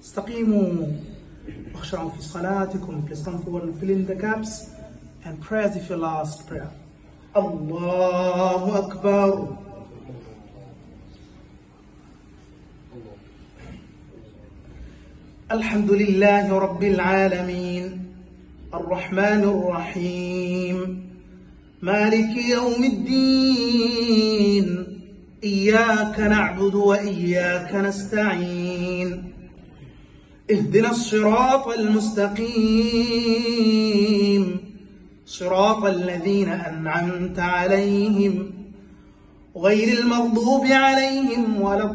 استقيموا واخشعوا في صلاتكم. Please come forward and fill in the gaps and pray as if your last prayer. الله أكبر. الحمد لله رب العالمين الرحمن الرحيم مالك يوم الدين إياك نعبد وإياك نستعين اهدنا الصراط المستقيم صراط الذين أنعمت عليهم غير المغضوب عليهم ولا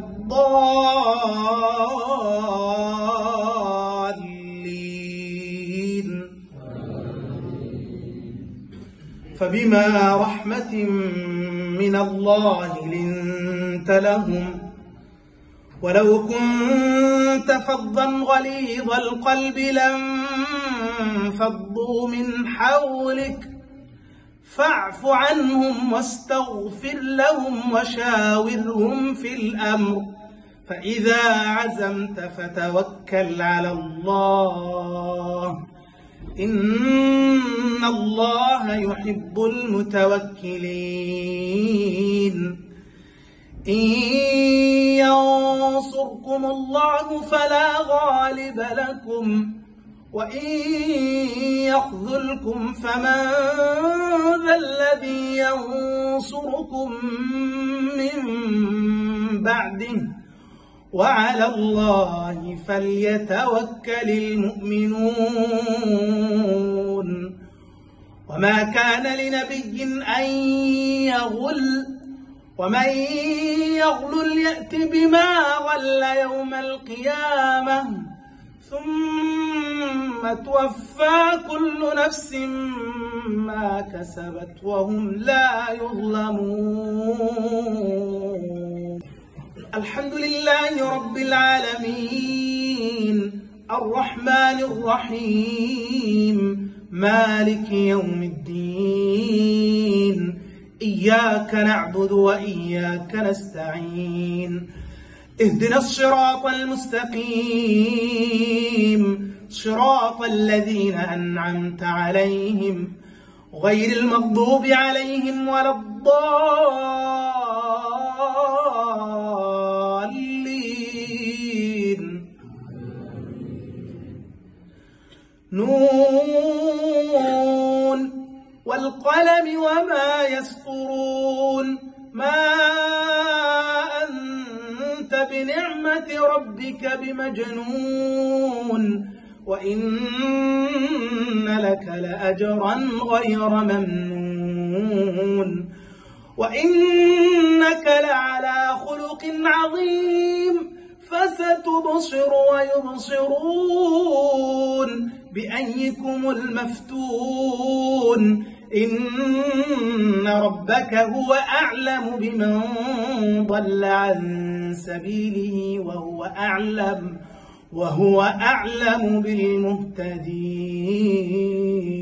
الضالين. فبما رحمة من الله لنت لهم ولو كنت فظا غليظ القلب لانفضوا من حولك فاعف عنهم واستغفر لهم وشاورهم في الأمر فإذا عزمت فتوكل على الله إن الله يحب المتوكلين. إن ينصركم الله فلا غالب لكم وإن يخذلكم فمن ذا الذي ينصركم من بعده وعلى الله فليتوكل المؤمنون. وما كان لنبي أن يغل ومن يغلل يأت بما غل يوم القيامة ثم توفى كل نفس ما كسبت وهم لا يظلمون. الحمد لله رب العالمين الرحمن الرحيم مالك يوم الدين إياك نعبد وإياك نستعين اهدنا الصراط المستقيم صراط الذين أنعمت عليهم غير المغضوب عليهم ولا الضالين. نون والقلم وما يسطرون ما أنت بنعمة ربك بمجنون وإن لك لأجرا غير ممنون وإنك لعلى خلق عظيم فستبصر ويبصرون بأيكم المفتون إن ربك هو أعلم بمن ضل عن سبيله وهو أعلم بالمهتدين.